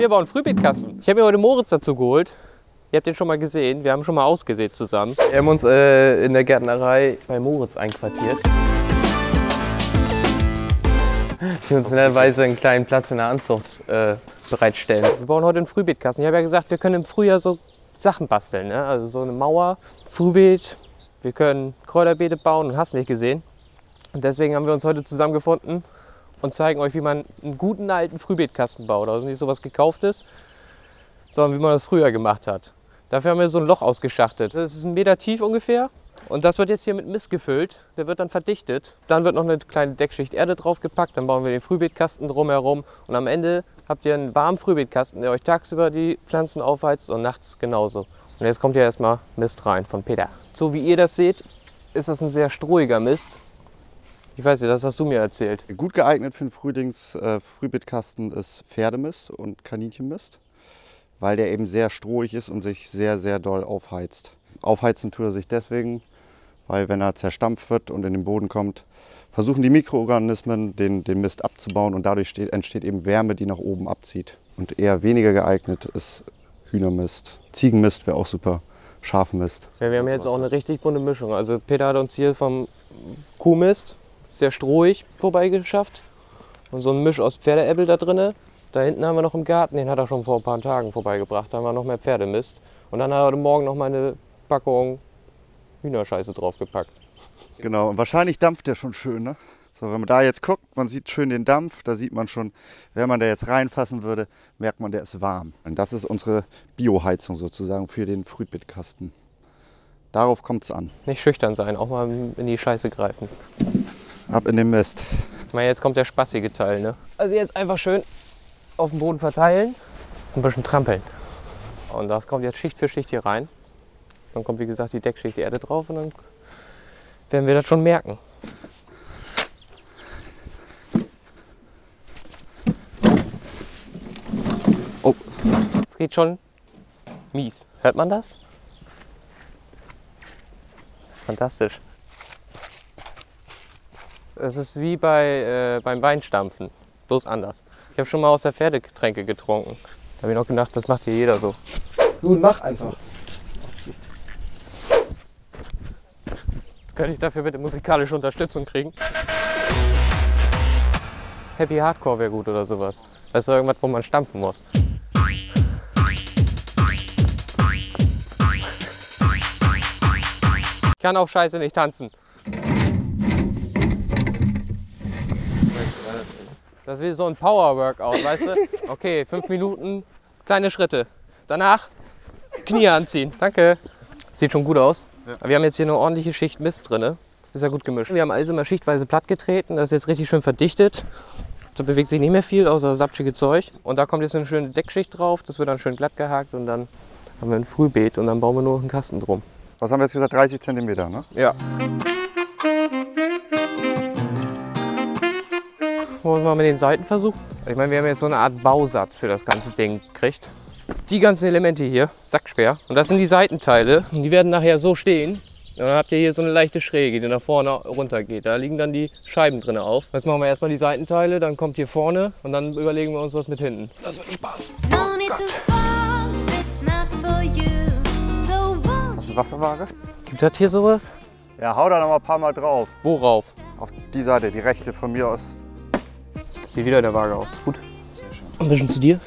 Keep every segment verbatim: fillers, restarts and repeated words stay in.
Wir bauen Frühbeetkasten. Ich habe mir heute Moritz dazu geholt. Ihr habt den schon mal gesehen. Wir haben schon mal ausgesät zusammen. Wir haben uns äh, in der Gärtnerei bei Moritz einquartiert. Die uns netterweise einen kleinen Platz in der Anzucht äh, bereitstellen. Wir bauen heute einen Frühbeetkasten. Ich habe ja gesagt, wir können im Frühjahr so Sachen basteln. Ne? Also so eine Mauer, Frühbeet. Wir können Kräuterbeete bauen und hast nicht gesehen. Und deswegen haben wir uns heute zusammengefunden und zeigen euch, wie man einen guten alten Frühbeetkasten baut. Also nicht sowas gekauftes, sondern wie man das früher gemacht hat. Dafür haben wir so ein Loch ausgeschachtet. Das ist ein Meter tief ungefähr. Und das wird jetzt hier mit Mist gefüllt. Der wird dann verdichtet. Dann wird noch eine kleine Deckschicht Erde draufgepackt. Dann bauen wir den Frühbeetkasten drumherum. Und am Ende habt ihr einen warmen Frühbeetkasten, der euch tagsüber die Pflanzen aufheizt und nachts genauso. Und jetzt kommt ja erstmal Mist rein von Peter. So wie ihr das seht, ist das ein sehr strohiger Mist. Ich weiß nicht, das hast du mir erzählt. Gut geeignet für den Frühlings, äh, Frühbeetkasten ist Pferdemist und Kaninchenmist, weil der eben sehr strohig ist und sich sehr, sehr doll aufheizt. Aufheizen tut er sich deswegen, weil wenn er zerstampft wird und in den Boden kommt, versuchen die Mikroorganismen den, den Mist abzubauen und dadurch steht, entsteht eben Wärme, die nach oben abzieht. Und eher weniger geeignet ist Hühnermist. Ziegenmist wäre auch super, Schafmist. Ja, wir haben jetzt auch eine richtig bunte Mischung. Also Peter hat uns hier vom Kuhmist sehr strohig vorbeigeschafft und so ein Misch aus Pferdeäppel da drinne. Da hinten haben wir noch im Garten, den hat er schon vor ein paar Tagen vorbeigebracht, da haben wir noch mehr Pferdemist. Und dann hat er heute Morgen noch mal eine Packung Hühnerscheiße draufgepackt. Genau, und wahrscheinlich dampft der schon schön, ne? So, wenn man da jetzt guckt, man sieht schön den Dampf, da sieht man schon, wenn man da jetzt reinfassen würde, merkt man, der ist warm. Und das ist unsere Bioheizung sozusagen für den Frühbeetkasten. Darauf kommt es an. Nicht schüchtern sein, auch mal in die Scheiße greifen. Ab in den Mist. Ich meine, jetzt kommt der spaßige Teil, ne? Also jetzt einfach schön auf dem Boden verteilen und ein bisschen trampeln. Und das kommt jetzt Schicht für Schicht hier rein. Dann kommt, wie gesagt, die Deckschicht Erde drauf und dann werden wir das schon merken. Oh. Es geht schon mies. Hört man das? Das ist fantastisch. Es ist wie bei, äh, beim Weinstampfen, bloß anders. Ich habe schon mal aus der Pferdegetränke getrunken. Da habe ich noch gedacht, das macht hier jeder so. Nun, mach einfach. Könnte ich dafür bitte musikalische Unterstützung kriegen? Happy Hardcore wäre gut oder sowas. Weißt du, irgendwas, wo man stampfen muss. Ich kann auf Scheiße nicht tanzen. Das ist wie so ein Power-Workout, weißt du? Okay, fünf Minuten, kleine Schritte. Danach Knie anziehen. Danke. Sieht schon gut aus. Ja. Wir haben jetzt hier eine ordentliche Schicht Mist drin. Ist ja gut gemischt. Wir haben alles immer schichtweise platt getreten. Das ist jetzt richtig schön verdichtet. Da bewegt sich nicht mehr viel, außer das sapschige Zeug. Und da kommt jetzt eine schöne Deckschicht drauf. Das wird dann schön glatt gehakt und dann haben wir ein Frühbeet und dann bauen wir nur einen Kasten drum. Was haben wir jetzt gesagt? dreißig Zentimeter, ne? Ja. Wollen wir mal mit den Seiten versuchen? Ich meine, wir haben jetzt so eine Art Bausatz für das ganze Ding gekriegt. Die ganzen Elemente hier, sackschwer. Und das sind die Seitenteile. Und die werden nachher so stehen. Und dann habt ihr hier so eine leichte Schräge, die nach vorne runter geht. Da liegen dann die Scheiben drin auf. Jetzt machen wir erstmal die Seitenteile, dann kommt hier vorne und dann überlegen wir uns was mit hinten. Das wird Spaß. Oh Hast du eine Wasserwaage? Gibt das hier sowas? Ja, hau da noch mal ein paar Mal drauf. Worauf? Auf die Seite, die rechte von mir aus. Das sieht wieder in der Waage aus. Gut. Ein bisschen zu dir.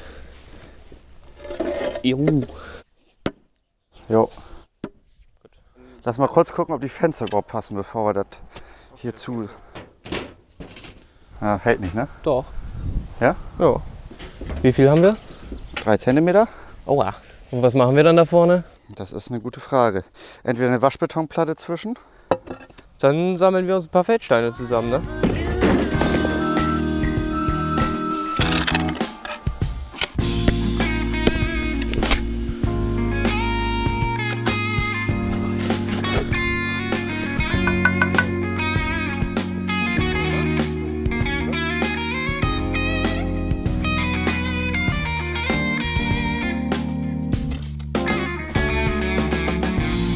Juhu. Jo. Lass mal kurz gucken, ob die Fenster überhaupt passen, bevor wir das hier zu... Ja, hält nicht, ne? Doch. Ja? Ja. Wie viel haben wir? Drei Zentimeter. Oha. Und was machen wir dann da vorne? Das ist eine gute Frage. Entweder eine Waschbetonplatte zwischen. Dann sammeln wir uns ein paar Feldsteine zusammen, ne?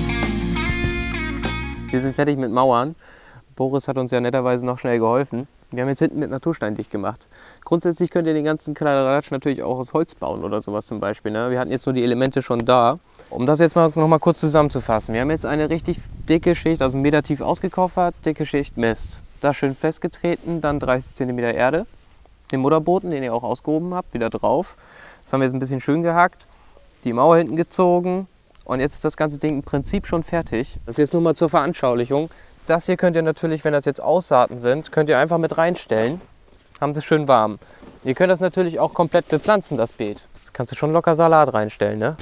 Wir sind fertig mit Mauern. Boris hat uns ja netterweise noch schnell geholfen. Wir haben jetzt hinten mit Naturstein dicht gemacht. Grundsätzlich könnt ihr den ganzen Kladderadatsch natürlich auch aus Holz bauen oder sowas zum Beispiel. Ne? Wir hatten jetzt nur die Elemente schon da. Um das jetzt mal noch mal kurz zusammenzufassen. Wir haben jetzt eine richtig dicke Schicht, also einen Meter tief ausgekoffert, dicke Schicht Mist. Da schön festgetreten, dann dreißig Zentimeter Erde. Den Mutterboden, den ihr auch ausgehoben habt, wieder drauf. Das haben wir jetzt ein bisschen schön gehackt. Die Mauer hinten gezogen. Und jetzt ist das ganze Ding im Prinzip schon fertig. Das ist jetzt nur mal zur Veranschaulichung. Das hier könnt ihr natürlich, wenn das jetzt Aussaaten sind, könnt ihr einfach mit reinstellen. Haben sie schön warm. Ihr könnt das natürlich auch komplett bepflanzen, das Beet. Das kannst du schon locker Salat reinstellen, ne?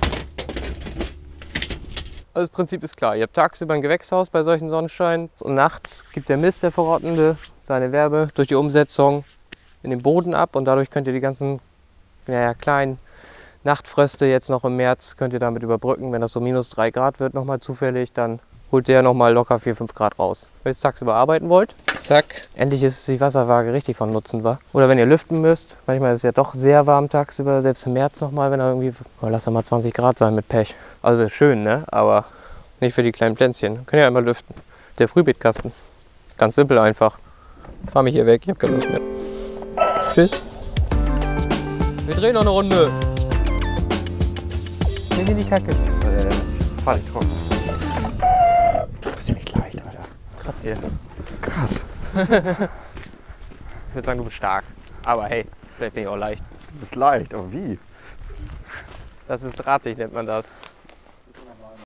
Also das Prinzip ist klar. Ihr habt tagsüber ein Gewächshaus bei solchen Sonnenschein und nachts gibt der Mist, der Verrottende, seine Wärme durch die Umsetzung in den Boden ab und dadurch könnt ihr die ganzen naja, kleinen Nachtfröste jetzt noch im März könnt ihr damit überbrücken. Wenn das so minus drei Grad wird, nochmal zufällig, dann holt der nochmal locker vier, fünf Grad raus. Wenn ihr es tagsüber arbeiten wollt, zack, endlich ist die Wasserwaage richtig von Nutzen war. Oder wenn ihr lüften müsst, manchmal ist es ja doch sehr warm tagsüber, selbst im März nochmal, wenn er irgendwie, oh, lass da mal zwanzig Grad sein mit Pech. Also schön, ne? Aber nicht für die kleinen Pflänzchen. Könnt ihr einmal lüften. Der Frühbeetkasten. Ganz simpel einfach. Fahr mich hier weg, ich hab keine Lust mehr. Tschüss. Wir drehen noch eine Runde. Nimm dir die Kacke. Äh, fahr dich trocken. Du bist ja nicht leicht, Alter. Kratz hier. Krass. Ich würde sagen, du bist stark. Aber hey, vielleicht bin ich auch leicht. Du bist leicht, aber wie? Das ist drahtig, nennt man das.